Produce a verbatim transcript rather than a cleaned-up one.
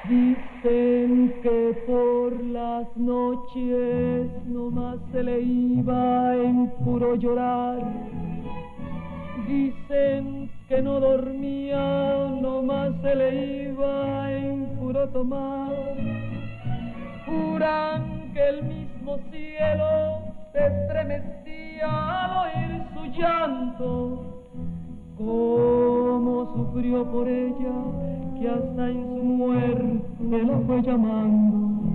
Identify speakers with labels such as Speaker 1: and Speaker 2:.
Speaker 1: Dicen que por las noches nomás se le iba en puro llorar. Dicen que no dormía, nomás se le iba en puro tomar. Juran que el mismo cielo se estremecía al oír su llanto. Cómo sufrió por ella, que hasta en su muerte la fue llamando.